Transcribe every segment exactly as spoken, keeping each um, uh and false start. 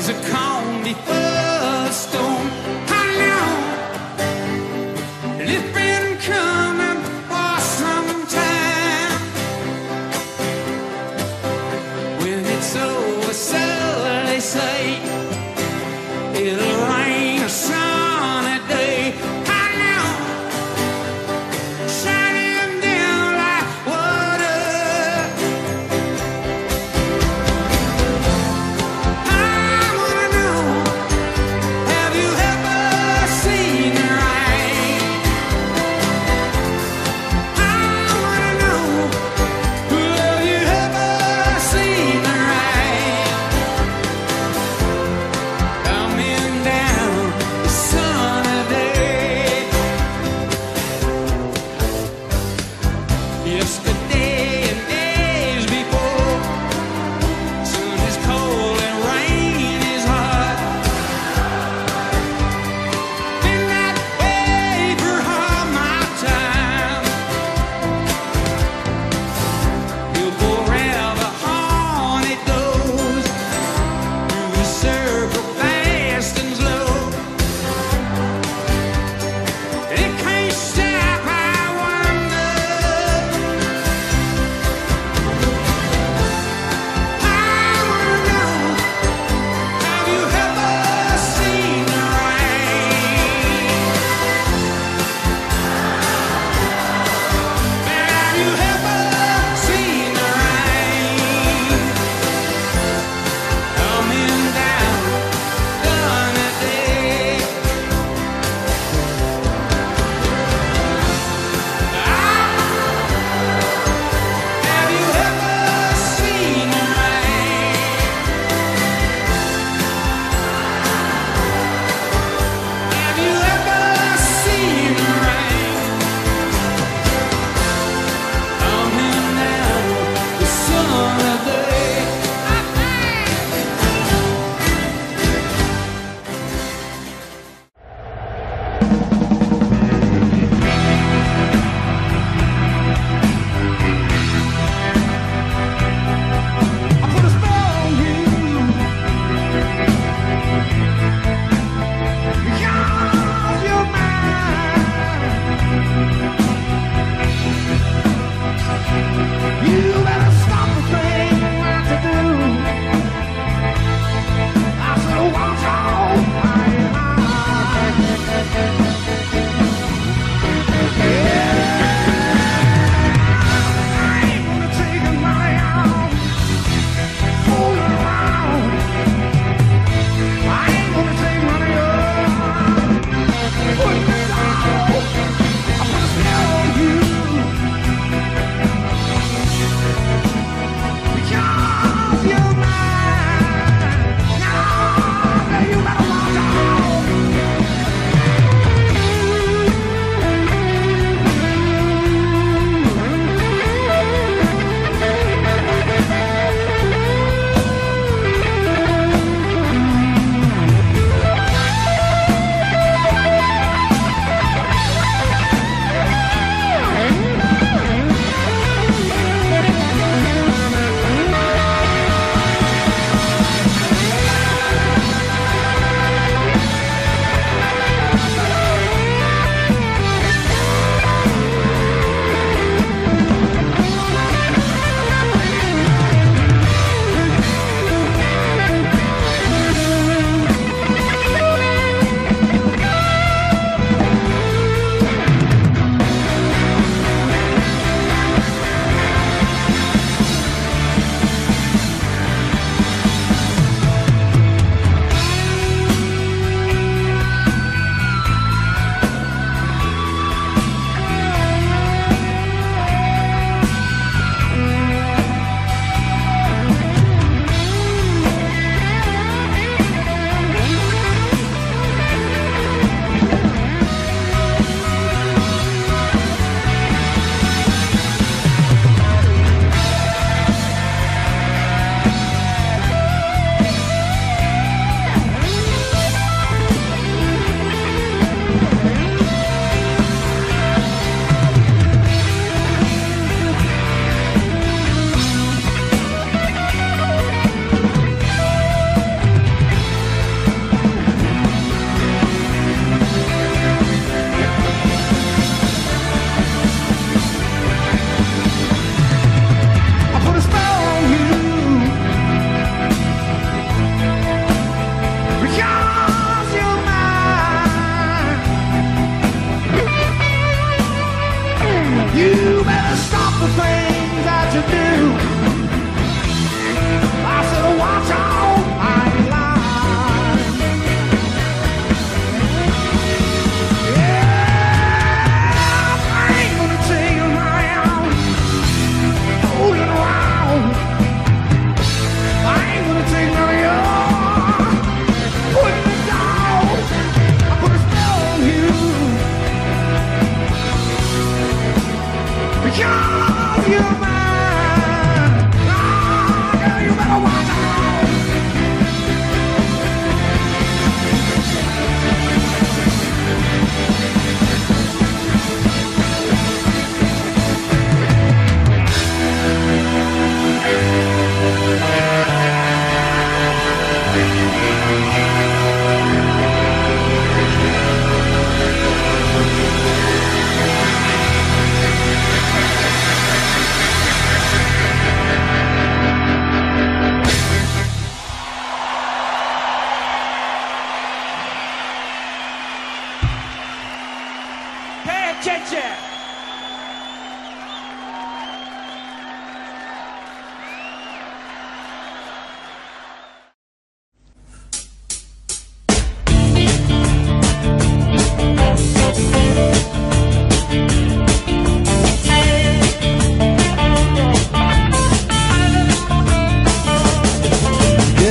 was a calm before the storm. How long? It's been coming for some time. When it's over, so they say, it'll rain a sunny day. How long? Shining down like water. I wanna know, have you ever seen the rain? I wanna know, have you ever seen the rain?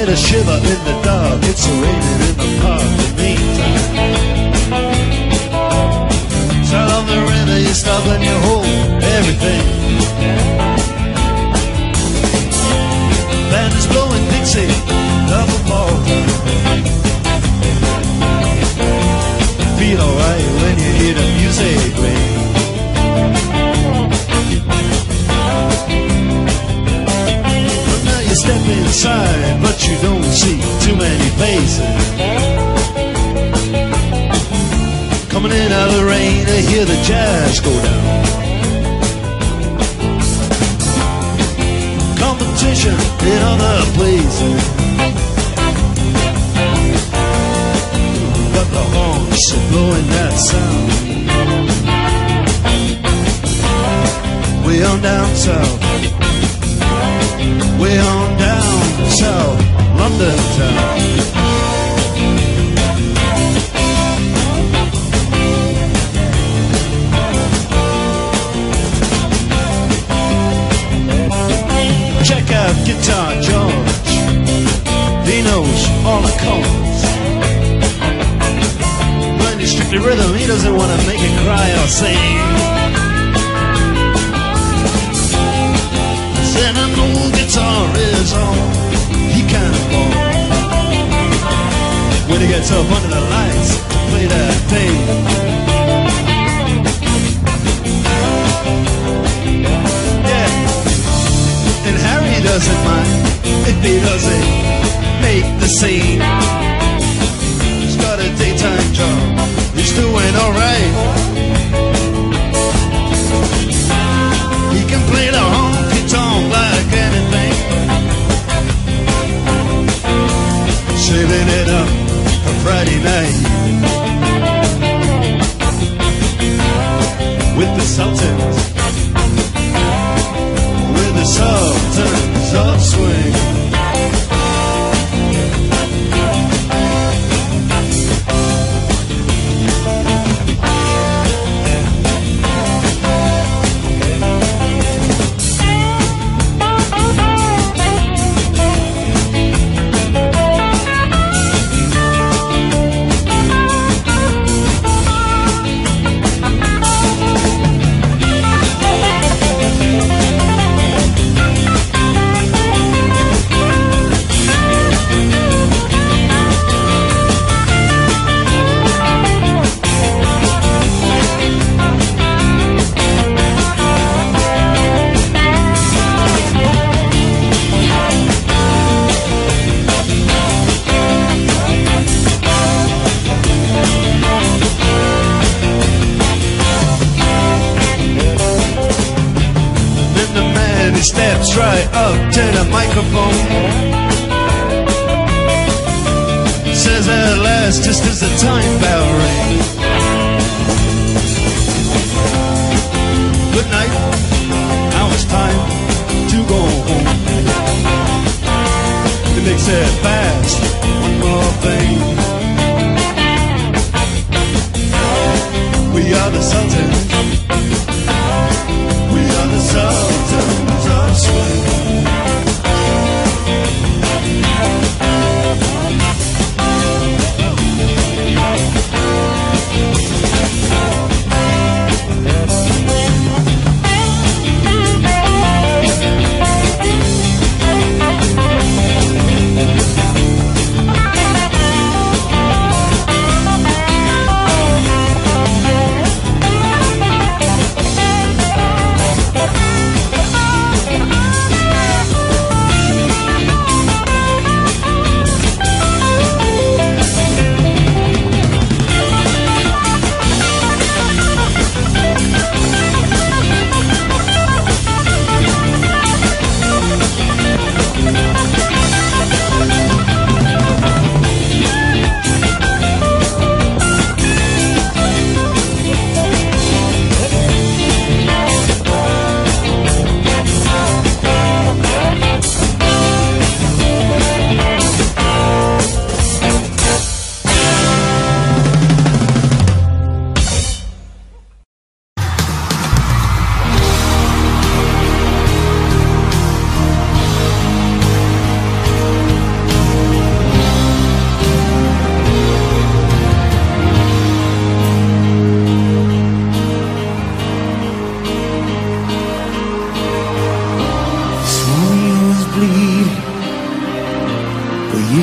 get a shiver in the dark. It's raining in the park. The meantime, south of the river, you stop and you hold everything. Band is blowing Dixie, double ball. Feel alright when you hear the music play. But now you step inside, but you don't see too many faces. Coming in out of the rain, I hear the jazz go down. Competition in other places, but the horns are blowing that sound. Way on down south, way on down south, London town. Check out Guitar George, he knows all the chords. When he's strictly rhythm, he doesn't want to make it cry or sing. Then an old guitar is all he can afford. When he gets up under the lights to play that thing, yeah. And Harry doesn't mind if he doesn't make the scene. He's got a daytime job, he's doing alright. He can play the honky-tonk like anything, saving it up for Friday night with the Sultans, with the Sultans of Swing. Steps right up to the microphone, says at last, just as the time bell rings, good night, now it's time to go home. The Nick said fast, one more thing, we are the Sultans, we are the Sultans of Swing.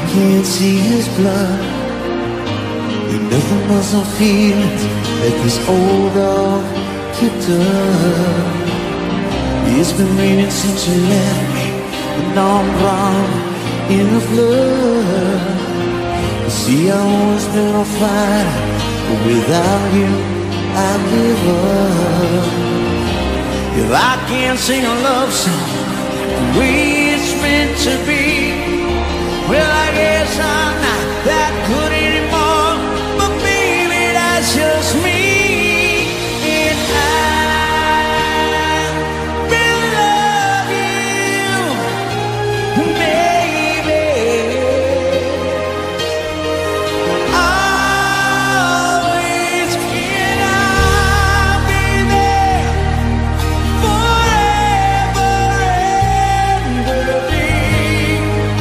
can't see his blood. Ain't nothing but some feelings that this old dog kicked up. It's been raining since you left me, and now I'm drowned in the flood. You see, I've always been a fighter, but without you, I'd give up. If I can't sing a love song the way it's meant to be, well, I guess I'm not that good anymore. But baby, that's just me. And I will love you, baby. Always, and I'll be there forever and a day.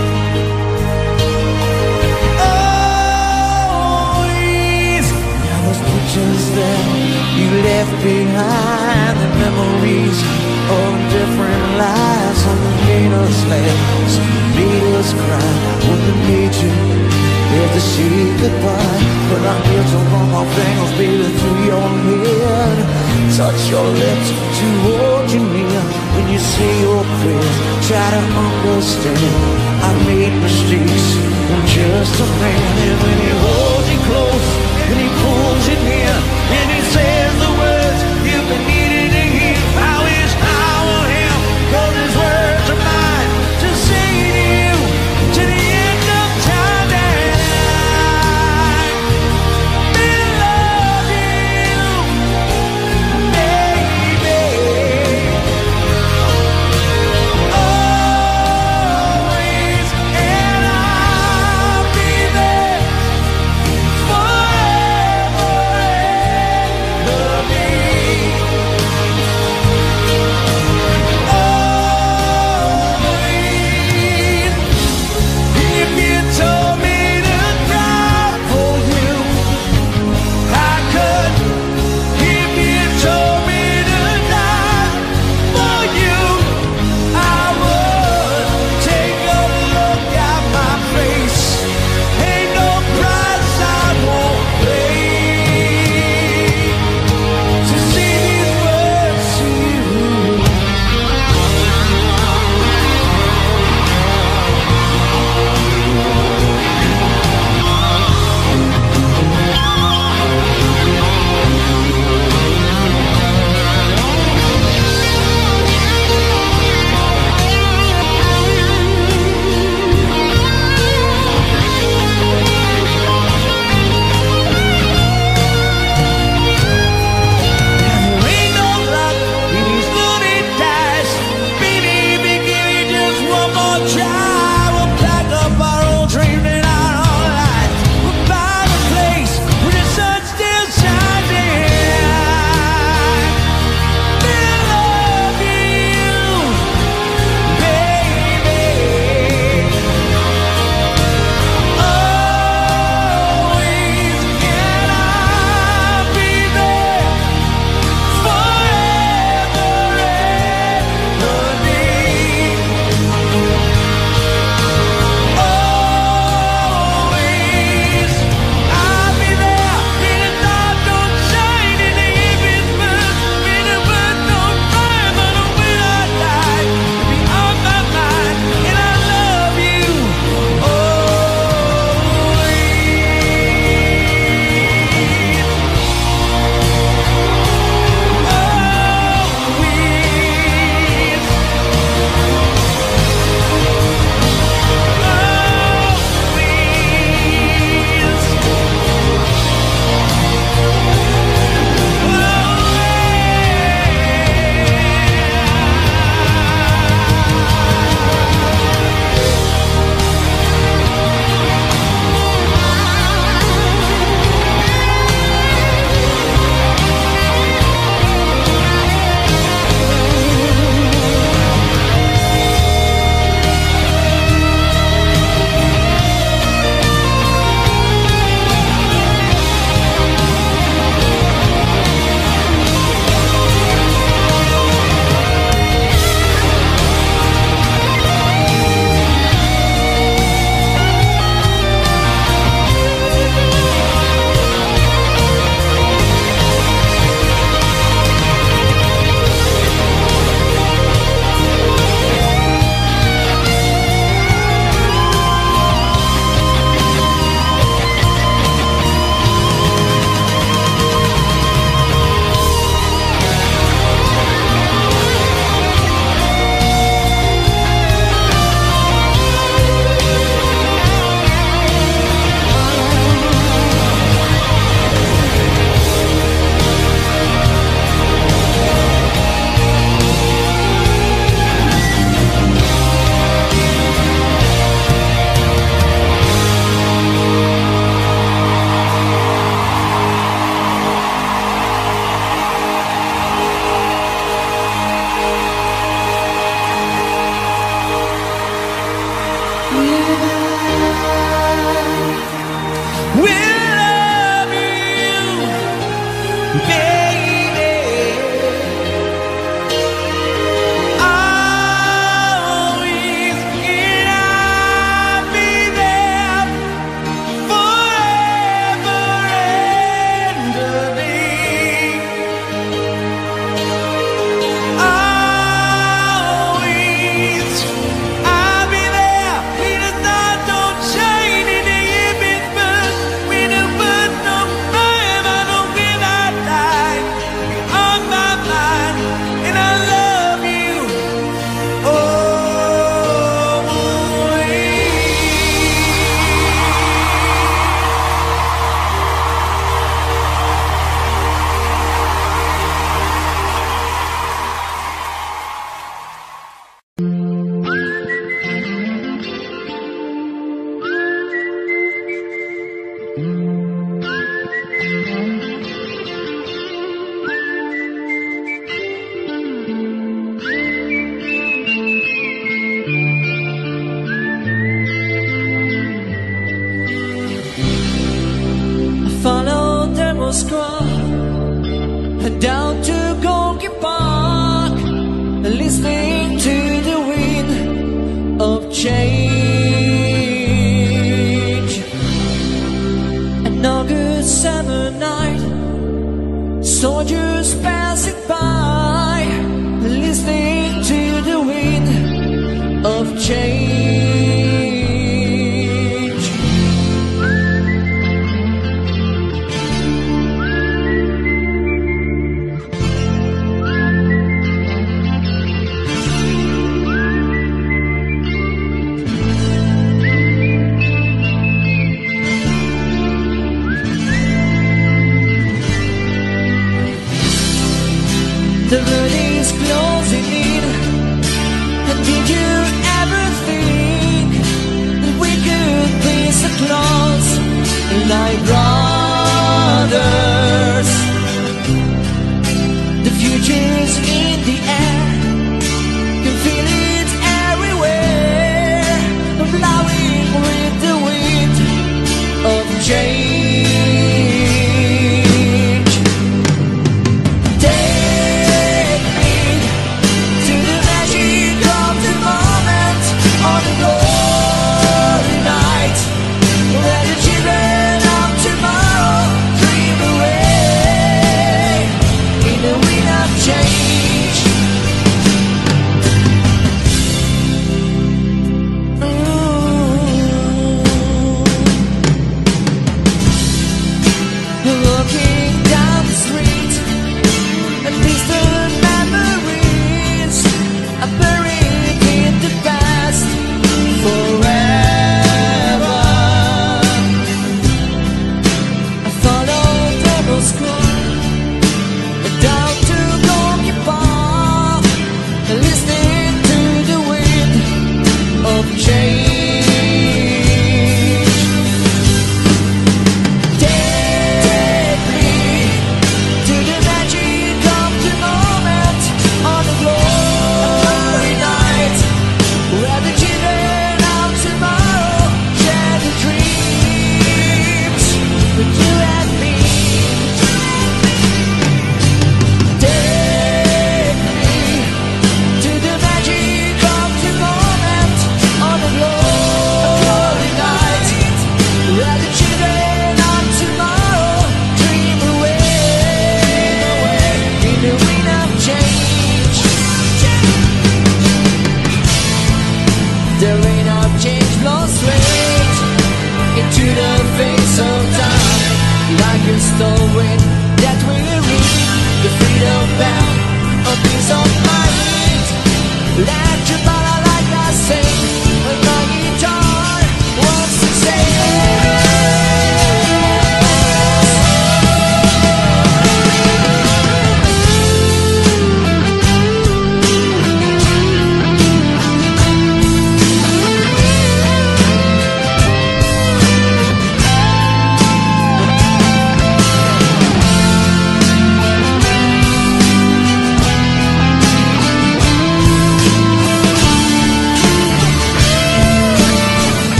Always. Now those pictures that you left behind, the memories of different lives, some made us laugh, some made us cry, when we made you had to say goodbye. But I'm here to run my fingers, baby, through your head, touch your lips to hold you near. When you say your prayers, try to understand I made mistakes, I'm just a man. And when he holds you close and he pulls you near and he says the words you've been needing to hear, I wish I were him, 'cause his words are mine to say to you to the end of time, that I will love you, baby. Always, and I'll be there Moscow down to Gorky Park, listening to the wind of change. An August summer night, soldiers passing by, listening to the wind of change. The moon is closing in, and did you ever think that we could be so close, like brothers? The future's in the air, can feel it everywhere, blowing with the wind of change. Change.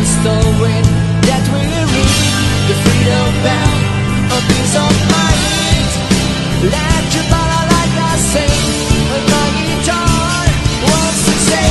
story that we read, the freedom bound, a peace of mind. Let you follow like I sing, and my guitar wants to say.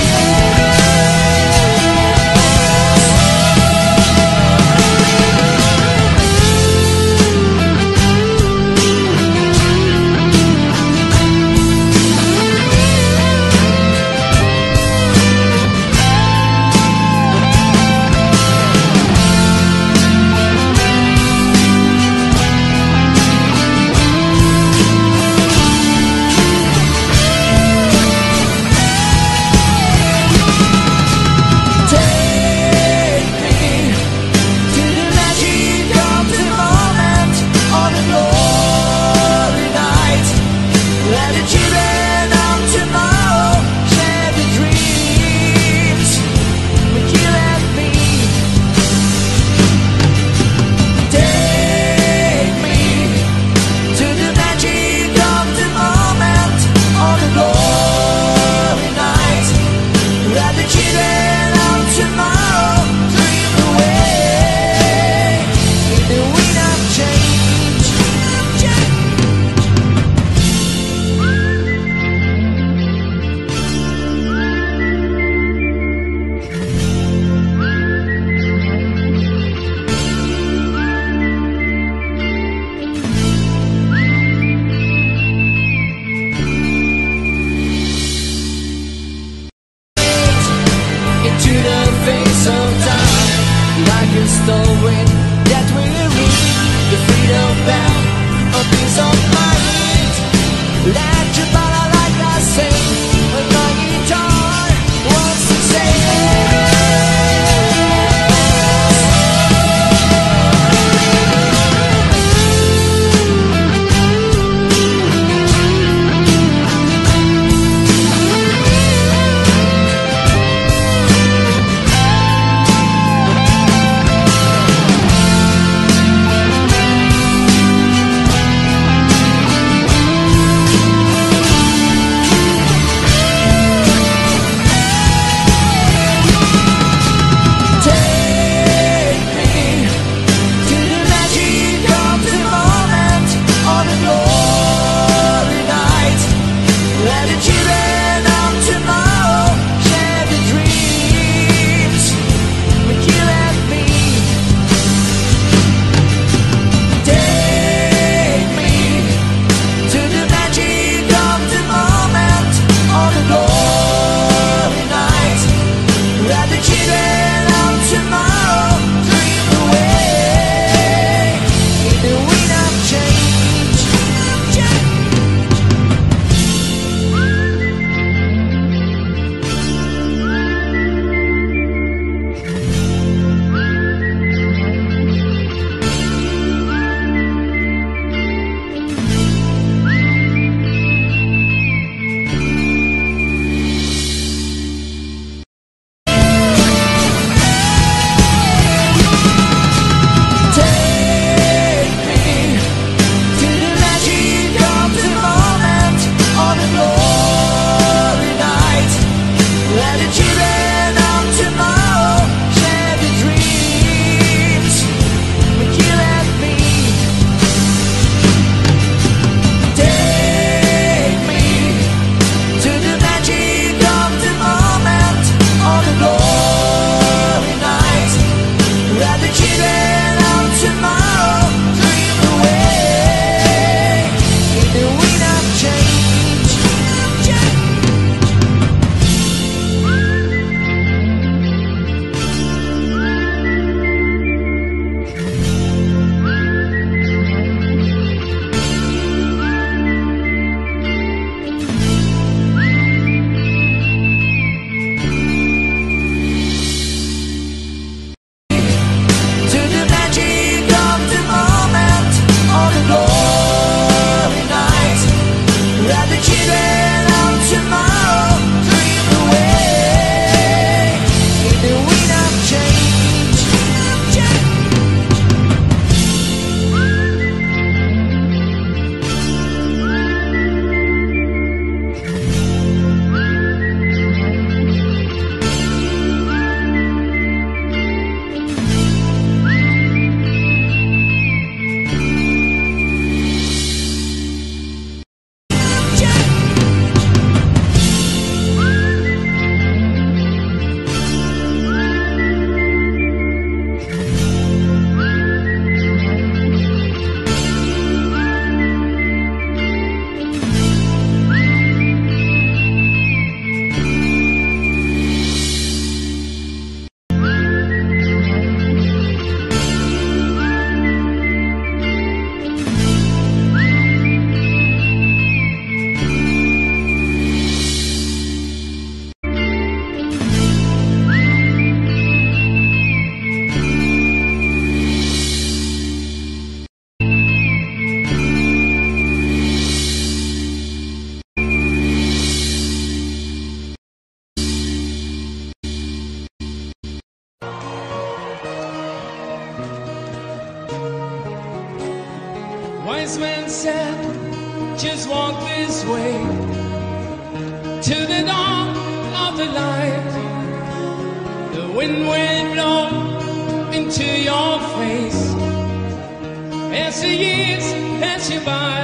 Wise man said, just walk this way to the dawn of the light. The wind will blow into your face as the years pass you by.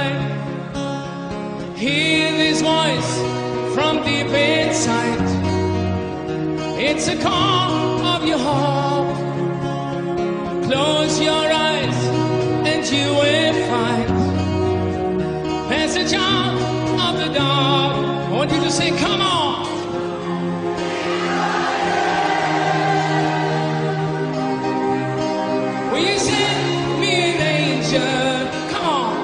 Hear this voice from deep inside. It's a call of your heart. Close your eyes and you will find there's a child of the dark. I want you to say, come on. Will you send me an angel? Come on.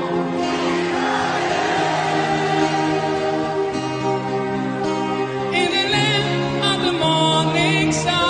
In the land of the morning star.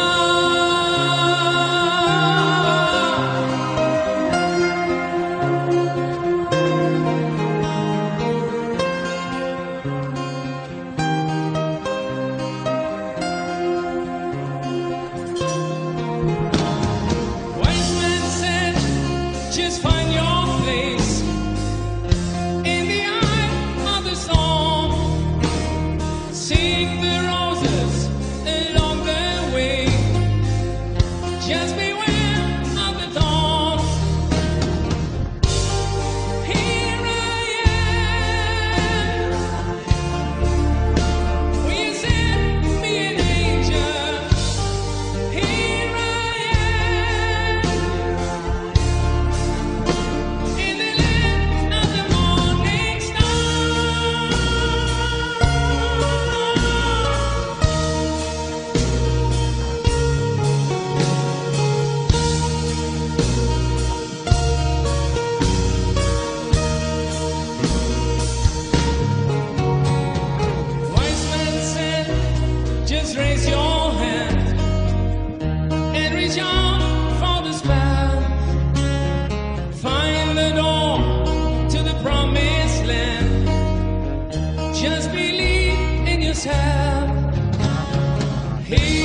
Just find your place in the eye of the storm. Seek the roses along the way. Just beware of the thorns. Here I am. Will you send me an angel? Here I am. In the land of the morning star. Wise man said, just raise your hand and reach out for the spell. Find the door to the promised land. Just believe in yourself. He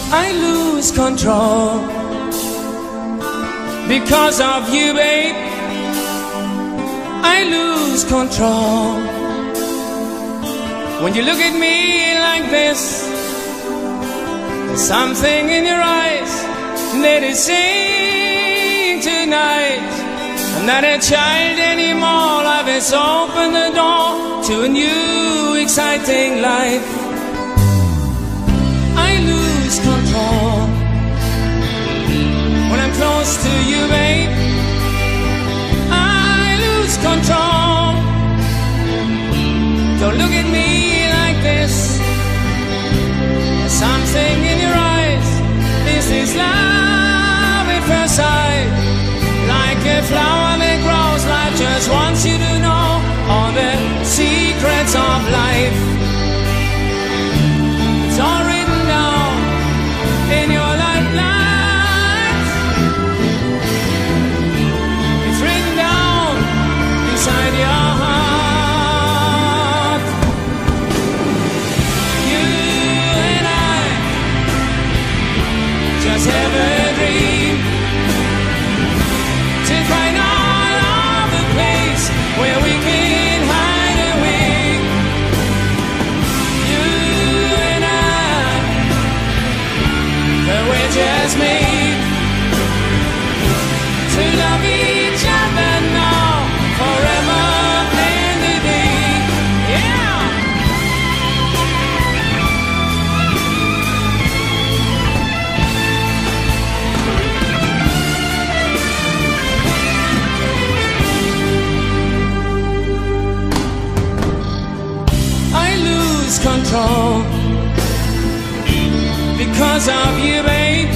I lose control because of you, babe. I lose control when you look at me like this. There's something in your eyes that is saying tonight, I'm not a child anymore. Life has opened the door to a new exciting life. I lose control when I'm close to you, babe. I lose control. Don't look at me like this. There's something in your eyes. Is this love at first sight? Like a flower that grows, life just wants you to know all the secrets of life. It's all written down in your lifelines. It's written down inside your heart. You and I just have a dream to find all of the place where we can hide away. You and I, but we're just made to love each other now, forever and a day. Yeah. I lose control because of you, babe.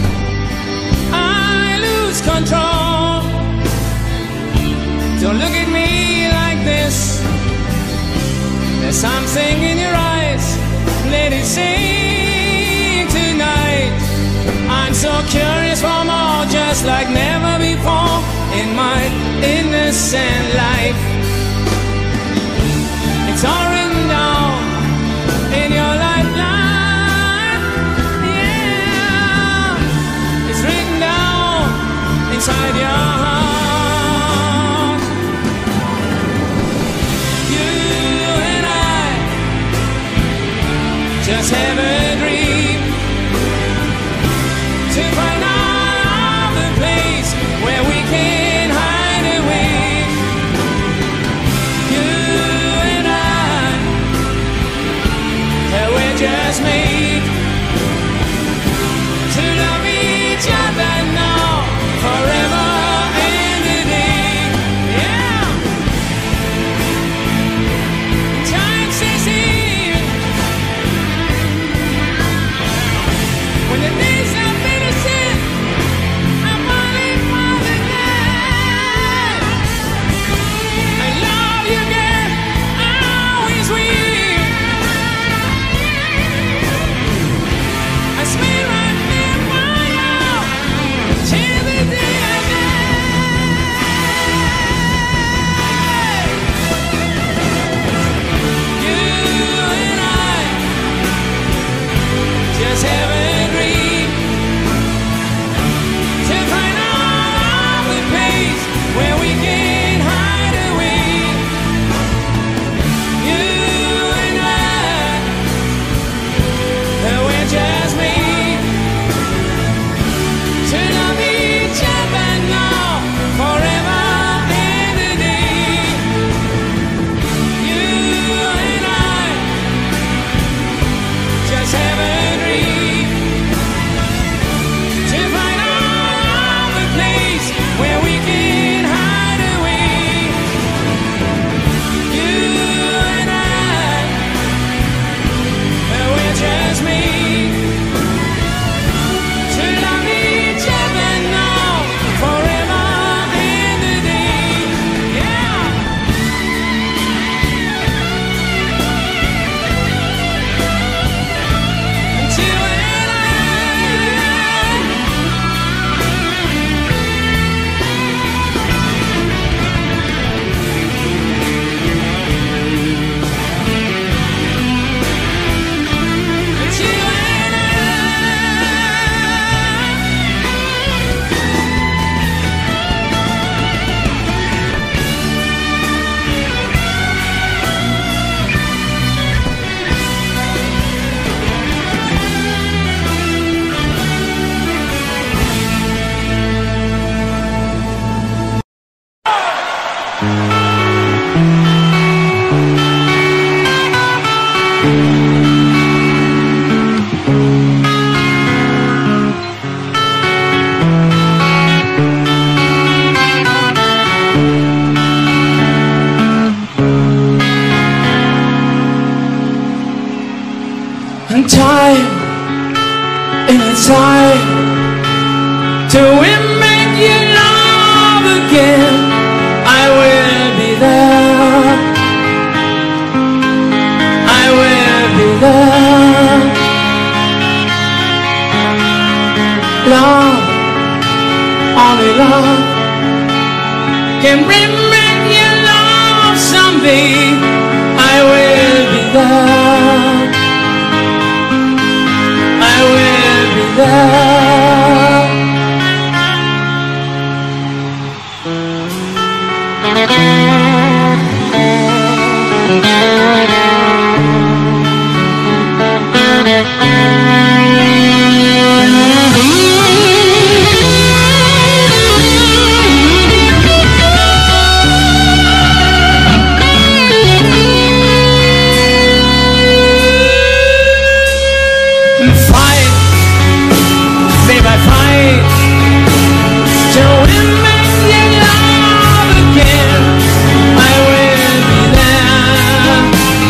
I lose control. Don't look at me like this. There's something in your eyes. Let it sing tonight. I'm so curious for more, just like never before in my innocent life. It's all written down in your lifeline. Yeah, it's written down inside your heart. You and I just have a dream to find out the place where we can hide away. You and I And time, and it's time to make you love again. I will be there, I will be there. Love, only love can make you love someday. I will be there, I will be there. Fight, babe, I fight till we make you love again. I will be there,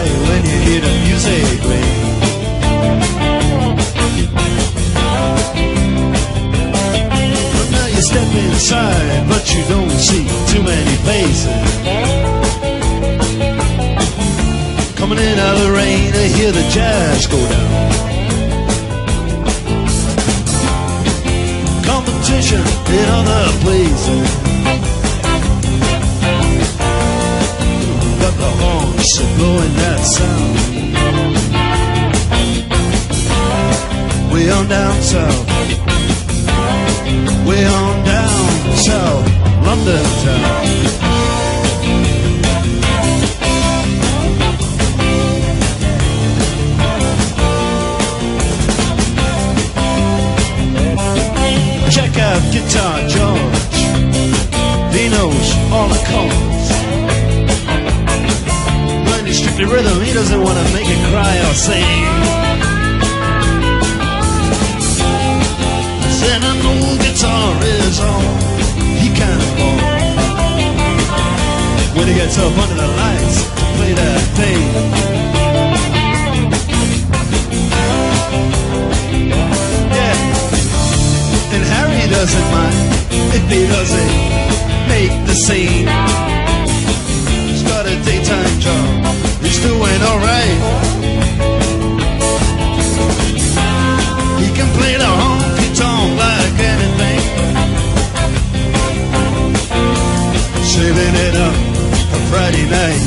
alright when you hear the music ring. But now you step inside, but you don't see too many faces. Coming in out of the rain to hear the jazz go down. Competition in other places, but the horns are blowing that sound. Way on down south, way on down south, London town. Check out Guitar George, he knows all the chords. When he's strictly rhythm, he doesn't want to make it cry or sing. Said an old guitar is all he can afford. When he gets up under the lights to play that thing, and Harry doesn't mind if he doesn't make the scene. He's got a daytime job, he's doing alright. He can play the honky-tonk like anything, saving it up for Friday night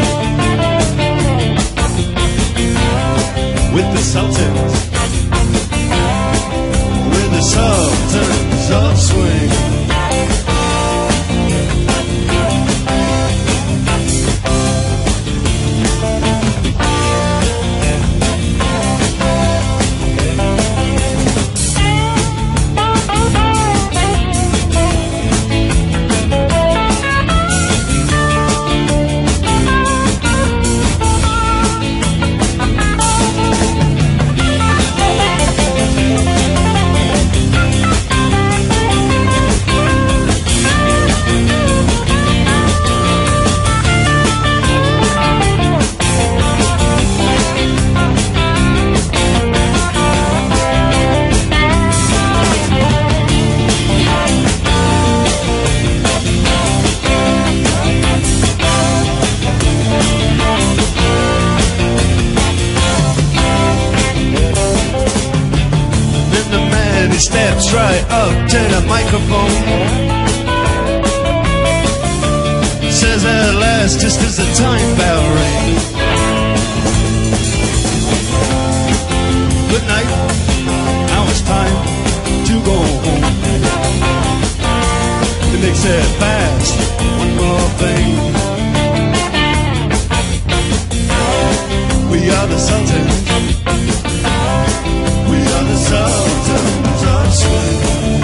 with the Sultans. The Sultans of Swing. He steps right up to the microphone, says at last, just as the time bell rings, good night, now it's time to go home. The Nick said fast, one more thing, we are the Sultans, we are the Sultans of Swing.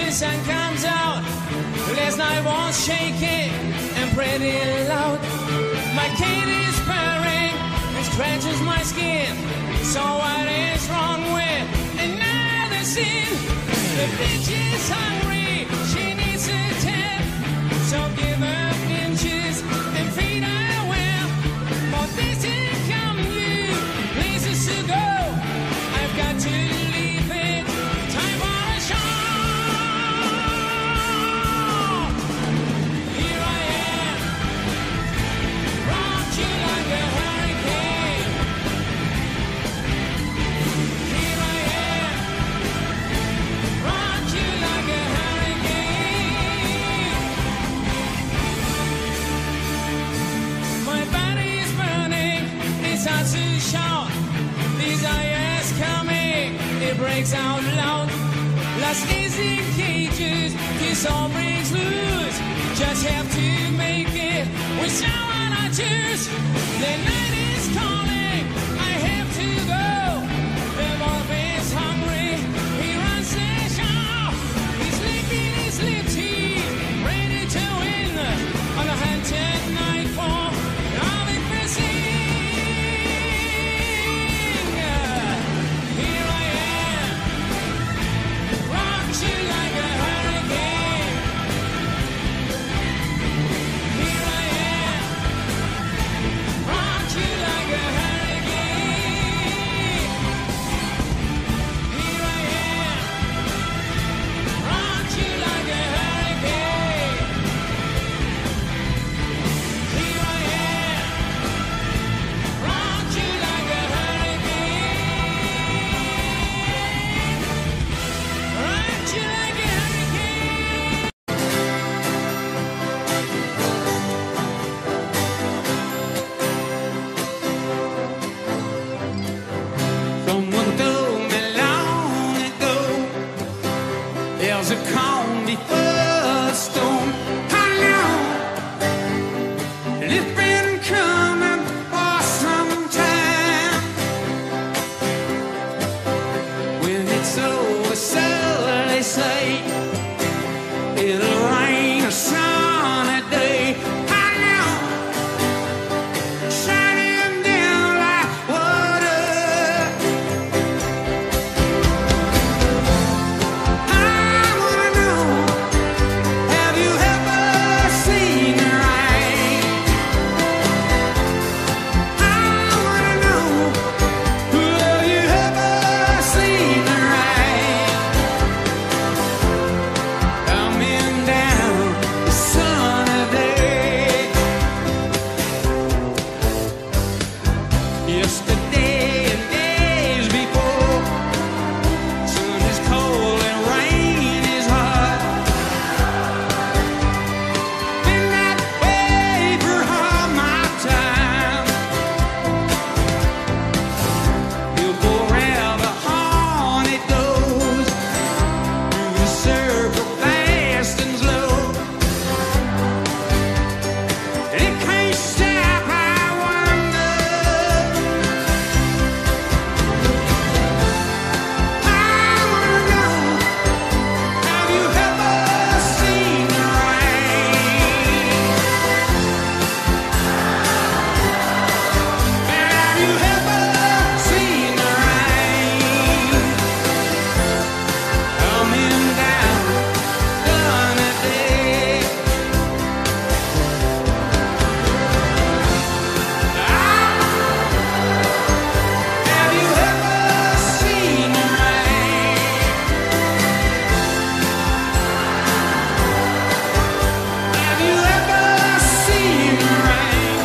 the sun comes out. Last night was shaking and pretty loud. My cat is purring and scratches my skin. So what is wrong with another sin? The bitch is hungry, she needs a tip. So give her inches and feed her well. For this to come new places to go, I've got to leave it. Time for a show. Here I am, rock you like a hurricane. Here I am, rock you like a hurricane. My body is burning, it's hard to shout. Desire's coming, it breaks out loud. Lost is in cages, this all breaks loose. Just have to make it with someone I choose. The night is calling, I have to go. The wolf is hungry, he runs the show. He's licking his lips, he's ready to win. On a hunted night for all the missing. Here I am, rock you like a hurricane. Here I am, rock you like a hurricane. Here I am, rock you like a hurricane. Here I am, rock you like a hurricane. Rock you like a hurricane. Someone told me long ago there's a calm before a storm. How long? And it's been coming for some time. When it's over, so they say it'll rain a sunny day. How long? Shining down like water. I wanna know, have you ever seen the rain? I wanna know, have you ever seen the rain? Coming down the sunny day. Yesterday and days before, sun is cold and rain is hot. Been that way for all my time. You'll go round the horn it goes, through the circle fast and slow. It can't stop, I wonder. I wanna know, have you ever seen the rain? Have you ever seen the rain? Coming down sunny day. Have you ever seen the rain? Have you ever seen the rain?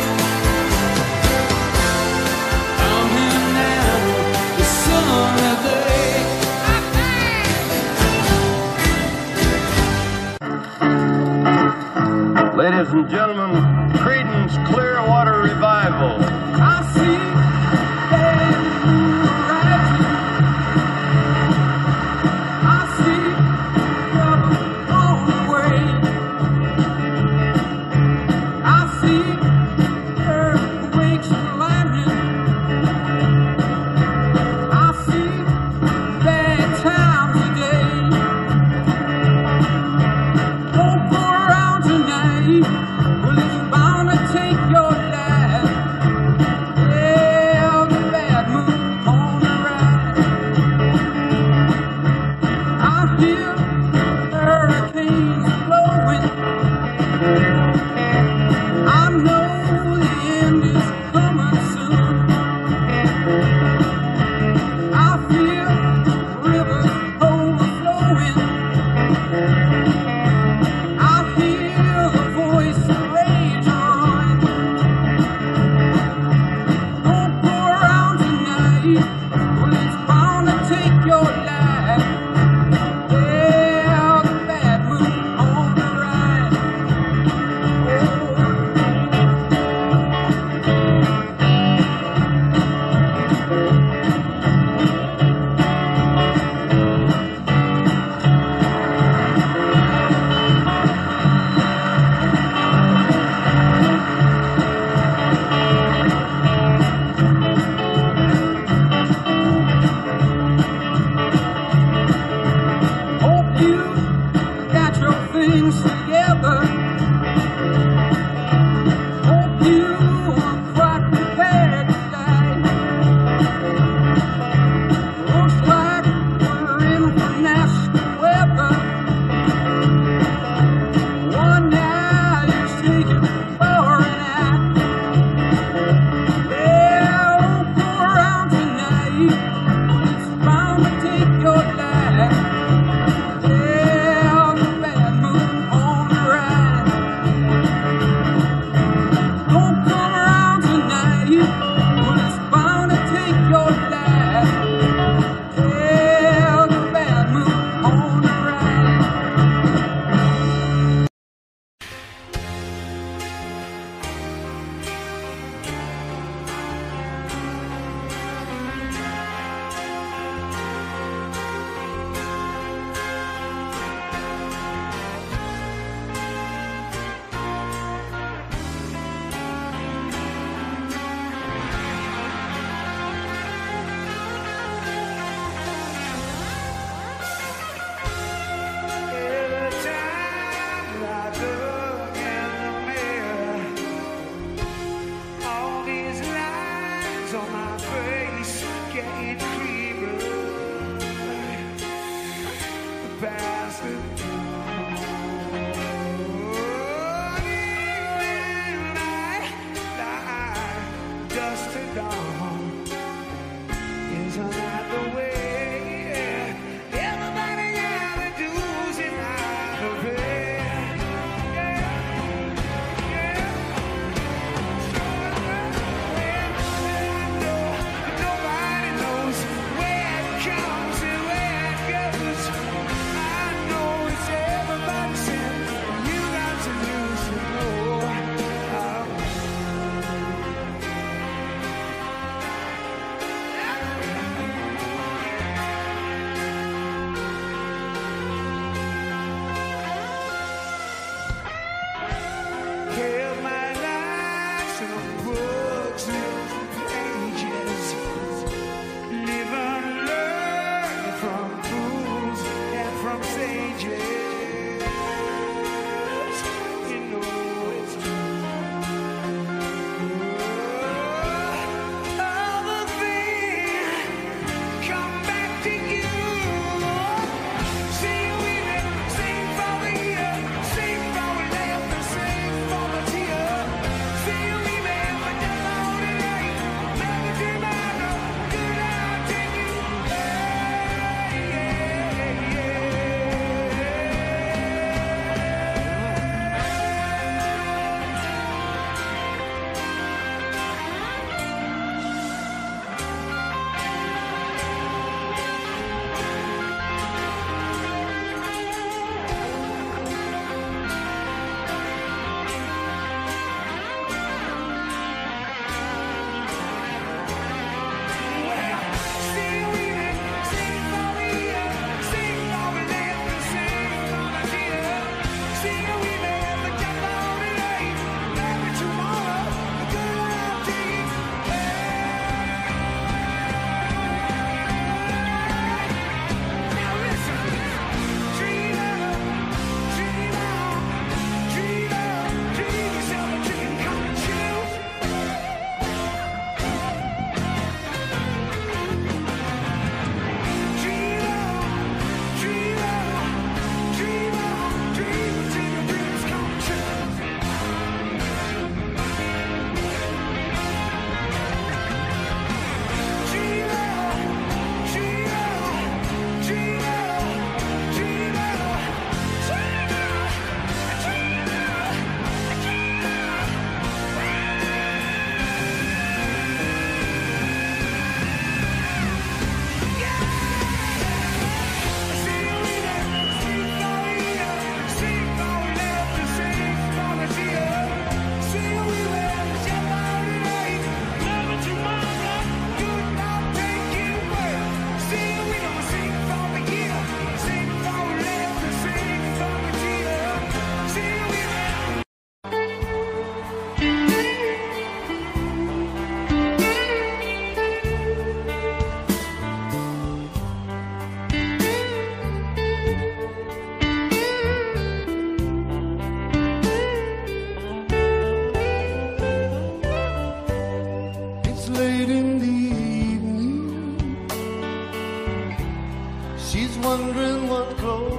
Coming down the sunny day. Ladies and gentlemen, Creedence Clearwater Revival. I see dead rising. I see trouble on the way. I see earthquakes landing. I see bad times again.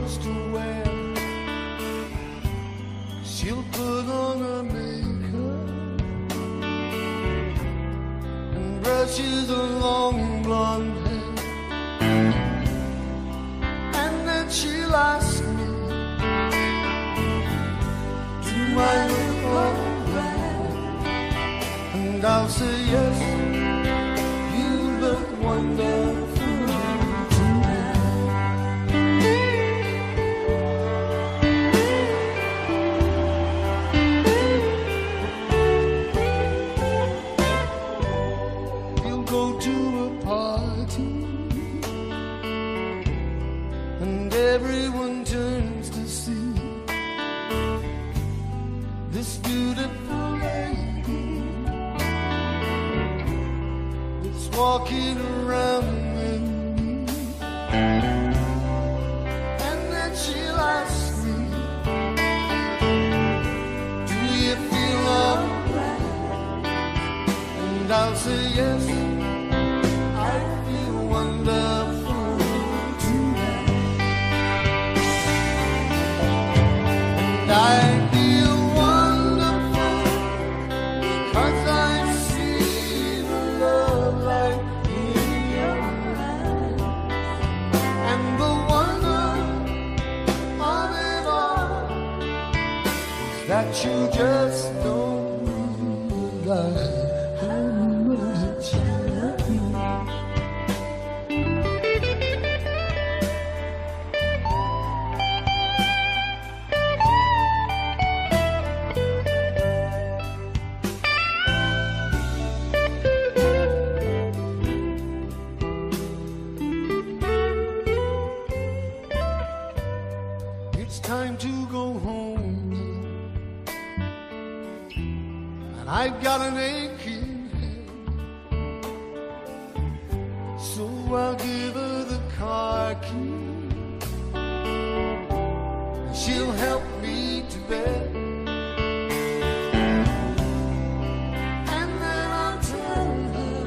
clothes to wear. She'll put on her makeup and brushes her long blonde hair, and then she'll ask me, do I look alright? And I'll say yes, you look wonderful. Everyone turns to see this beautiful lady that's walking around with me. And then she'll ask me, do you feel alright? And I'll say yes, I feel wonderful. I feel wonderful because I see the love light in your eyes, and the wonder of it all is that you just don't realize how much I love you. Time to go home, and I've got an aching head, so I'll give her the car key, and she'll help me to bed, and then I'll tell her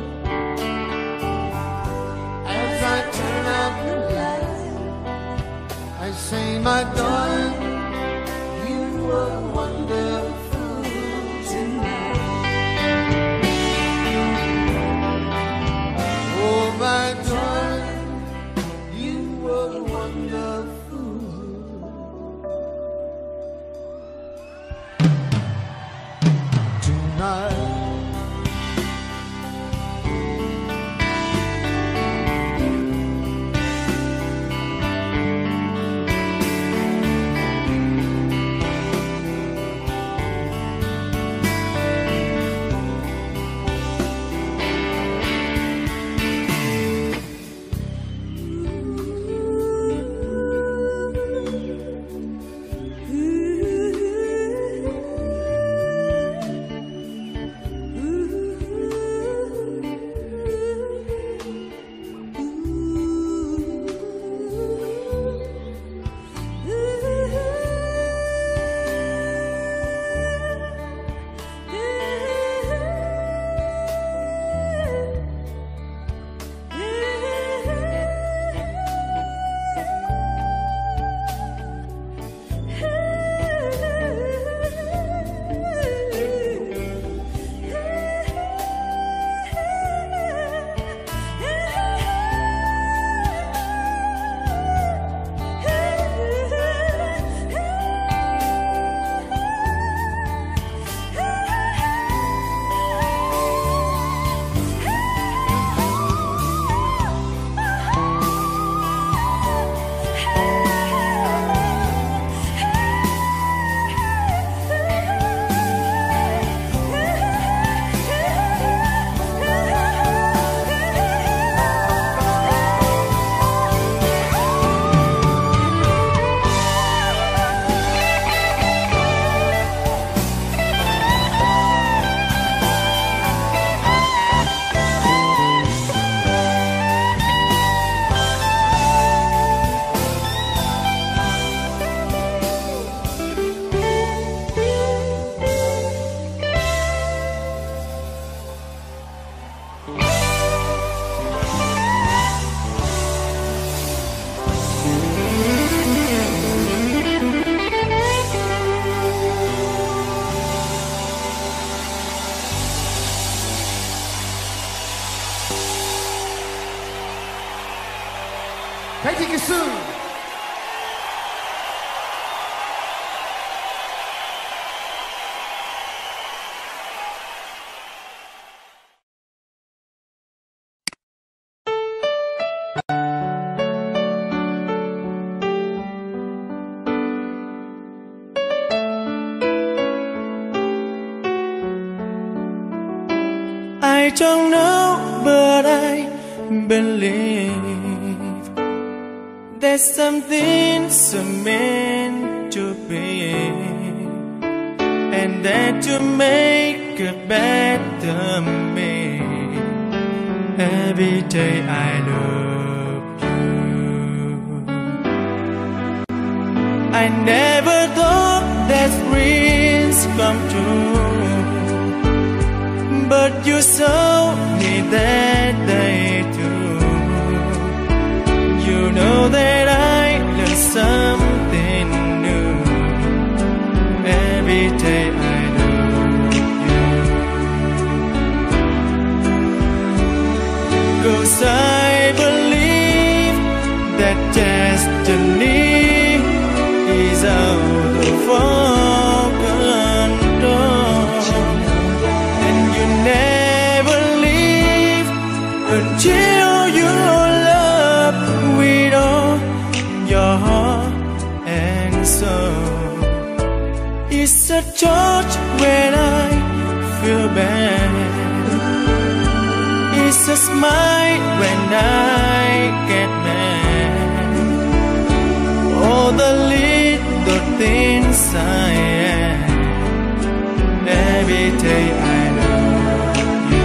as I turn out the light, I say, my darling, you are wonderful tonight. Oh, my darling, you are wonderful tonight. I don't know, but I believe there's something so meant to be, and that to make a better me. Every day I love you. I never thought that dreams come true, but you saw me that day too. You know that I learned something new. Every day I love you. 'Cause I believe that destiny is out of our control, and you never leave until you love with all your heart and soul. It's a touch when I feel bad, it's a smile when I get mad. All the little things I am. Every day I love you.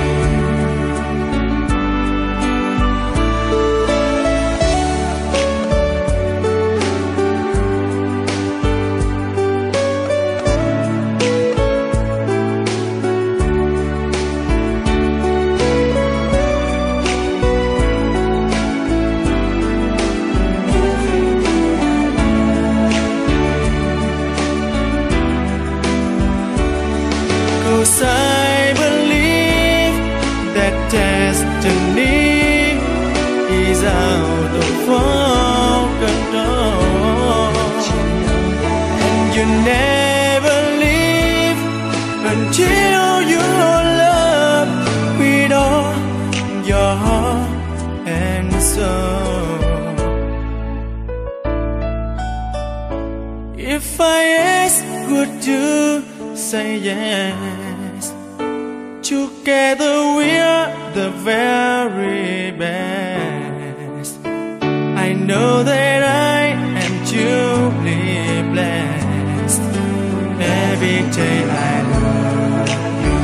I believe that destiny is out of our control, and you never leave until you love with all your heart and soul. If I ask, would you say yes? Together we're the very best. I know that I am truly blessed. Every day I love you,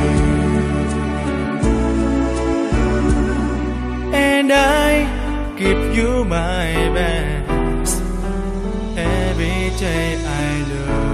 and I give you my best. Every day I love you.